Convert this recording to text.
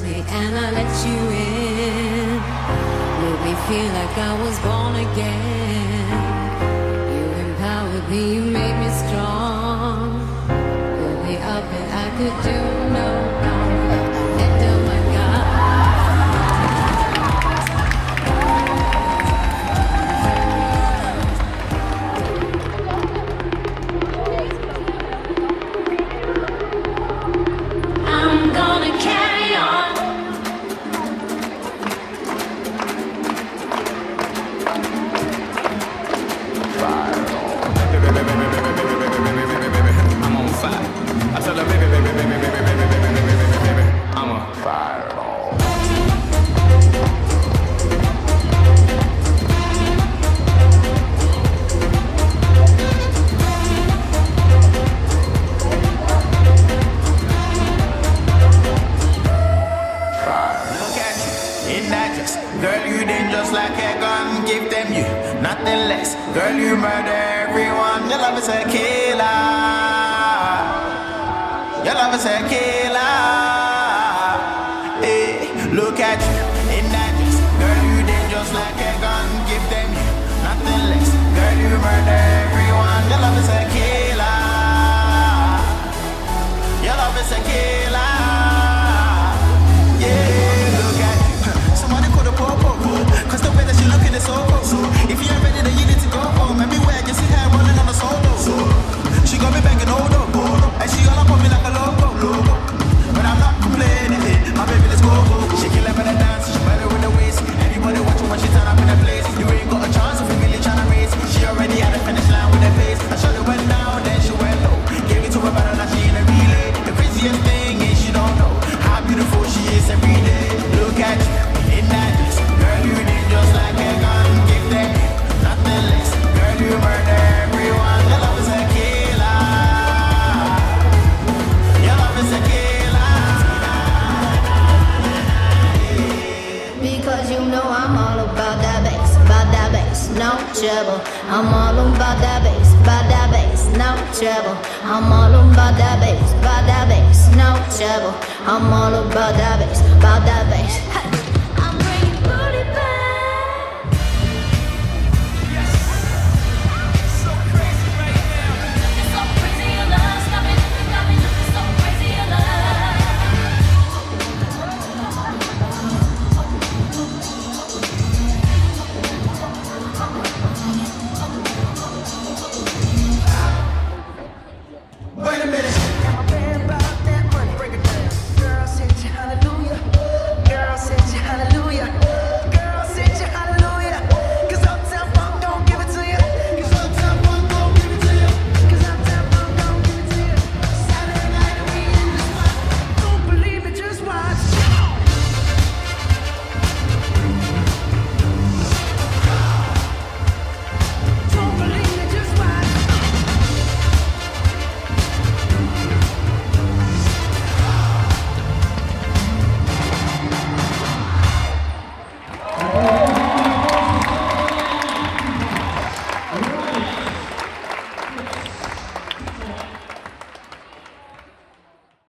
me and I let you in. Made me feel like I was born again. You empowered me, you made me strong. Pulled me up and I could do no wrong. Let down my guard. I'm gonna carry on. I'm on fire. I tell her, baby, baby, baby, baby, baby, baby, baby, baby, I'm on fire. Girl, you dangerous like a gun, give them you nothing less. Girl, you murder everyone, your love is a killer. Your love is a killer. Hey, look at you in that dress. Girl, you dangerous like a gun, give them you nothing less. Girl, you murder everyone, your love is a killer. Your love is a killer. Cause the way that she looking is so cool. If you ain't ready, then you need to go home. Everywhere you see her running on the solo. She got me banging hold up, and she all up on me like a logo. But I'm not complaining, my baby, let's go. She can let me dance, she better with the waist. Everybody watching when she turn up in the place. You ain't got a chance if you really tryna race. She already had a finish line with her face. I shot it went down, then she went low. Gave it to her better now she in a relay. The craziest thing is she don't know how beautiful she is every day. Look at you in that dress. Girl, you did just like a gun, give them nothing less. Girl, you murder everyone, your love is a killer. Your love is a killer. Because you know I'm all about that bass, no trouble. I'm all about that bass, no trouble. I'm all about that bass, no trouble. I'm all about that bass,